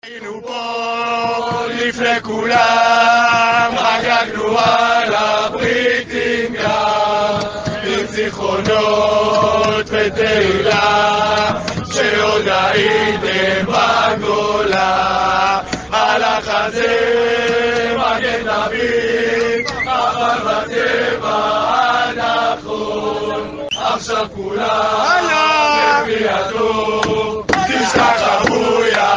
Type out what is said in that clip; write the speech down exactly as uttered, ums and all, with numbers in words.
היינו פה לפני כולם, חגגנו על הבריטים גם, עם זיכרונות ותהילה, שעוד הייתם בגולה. על החזה מגן דוד, אבל בטבע הנכון, עכשיו כולם לפי הטוב, תשכח חבויה.